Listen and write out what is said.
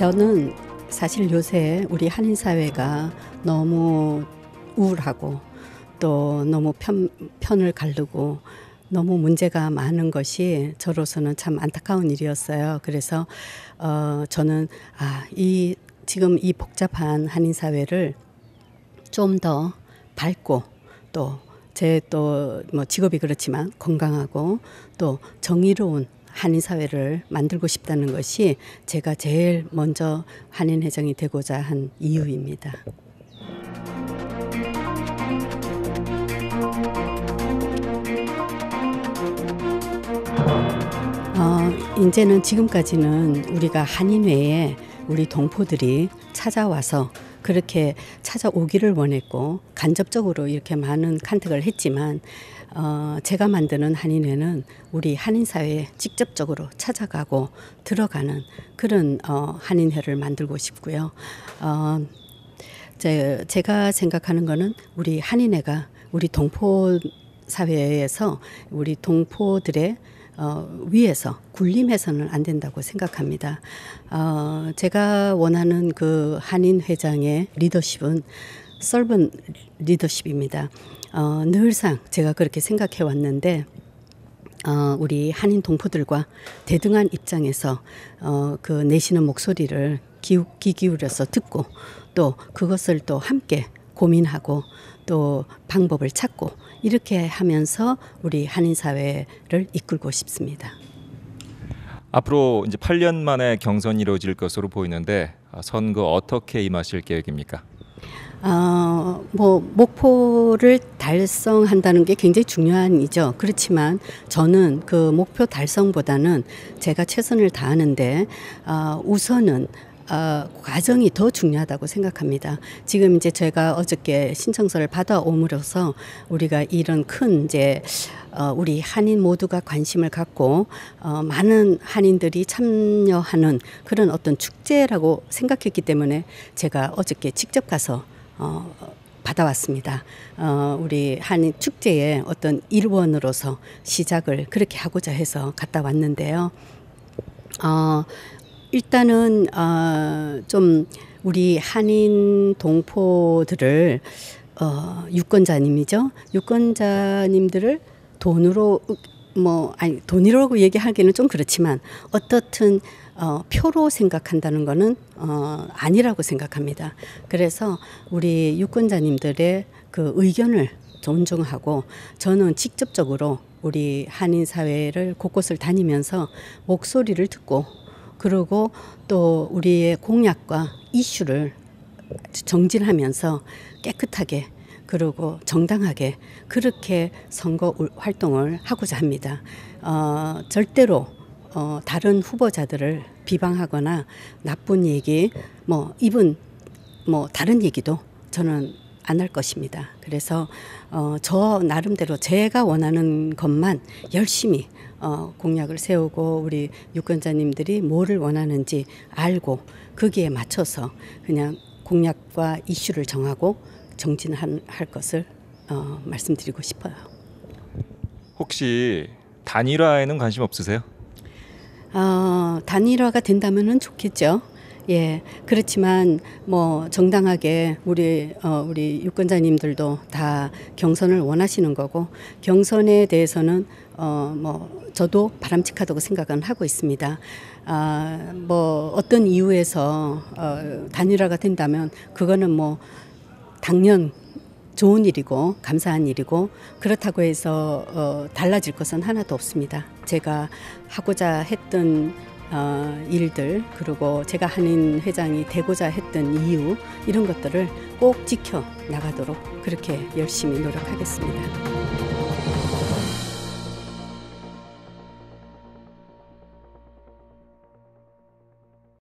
저는 사실 요새 우리 한인 사회가 너무 우울하고 또 너무 편을 가르고 너무 문제가 많은 것이 저로서는 참 안타까운 일이었어요. 그래서 저는 지금 이 복잡한 한인 사회를 좀 더 밝고 또 제 뭐 직업이 그렇지만 건강하고 또 정의로운 한인 사회를 만들고 싶다는 것이 제가 제일 먼저 한인회장이 되고자 한 이유입니다. 이제는 지금까지는 우리가 한인회에 우리 동포들이 찾아와서 그렇게 찾아오기를 원했고 간접적으로 이렇게 많은 컨택을 했지만 제가 만드는 한인회는 우리 한인사회에 직접적으로 찾아가고 들어가는 그런 한인회를 만들고 싶고요. 제가 생각하는 거는 우리 한인회가 우리 동포 사회에서 우리 동포들의 위에서 군림해서는 안 된다고 생각합니다. 제가 원하는 그 한인 회장의 리더십은 서번 리더십입니다. 늘상 제가 그렇게 생각해 왔는데 우리 한인 동포들과 대등한 입장에서 그 내시는 목소리를 귀 기울여서 듣고 또 그것을 또 함께 고민하고 또 방법을 찾고 이렇게 하면서 우리 한인 사회를 이끌고 싶습니다. 앞으로 이제 8년 만에 경선이 이루어질 것으로 보이는데 선거 어떻게 임하실 계획입니까? 목표를 달성한다는 게 굉장히 중요한 일이죠. 그렇지만 저는 그 목표 달성보다는 제가 최선을 다하는데 우선은 과정이 더 중요하다고 생각합니다. 지금 이제 제가 어저께 신청서를 받아옴으로써 우리가 이런 큰 우리 한인 모두가 관심을 갖고 많은 한인들이 참여하는 그런 어떤 축제라고 생각했기 때문에 제가 어저께 직접 가서 받아왔습니다. 우리 한인 축제의 어떤 일원으로서 시작을 그렇게 하고자 해서 갔다 왔는데요. 일단은 좀 우리 한인 동포들을 유권자님들을 돈으로 돈이라고 얘기하기는 좀 그렇지만 어떻든 표로 생각한다는 거는 아니라고 생각합니다. 그래서 우리 유권자님들의 그 의견을 존중하고 저는 직접적으로 우리 한인 사회를 곳곳을 다니면서 목소리를 듣고 그리고 또 우리의 공약과 이슈를 정진하면서 깨끗하게 그리고 정당하게 그렇게 선거 활동을 하고자 합니다. 절대로 다른 후보자들을 비방하거나 나쁜 얘기, 다른 얘기도 저는 안 할 것입니다. 그래서 저 나름대로 제가 원하는 것만 열심히 공약을 세우고 우리 유권자님들이 뭐를 원하는지 알고 거기에 맞춰서 그냥 공약과 이슈를 정하고 정진할 것을 말씀드리고 싶어요. 혹시 단일화에는 관심 없으세요? 단일화가 된다면은 좋겠죠. 예, 그렇지만 정당하게 우리 유권자님들도 다 경선을 원하시는 거고 경선에 대해서는 저도 바람직하다고 생각은 하고 있습니다. 어떤 이유에서 단일화가 된다면 그거는 당연 좋은 일이고 감사한 일이고 그렇다고 해서 달라질 것은 하나도 없습니다. 제가 하고자 했던 일들 그리고 제가 한인 회장이 되고자 했던 이유 이런 것들을 꼭 지켜 나가도록 그렇게 열심히 노력하겠습니다.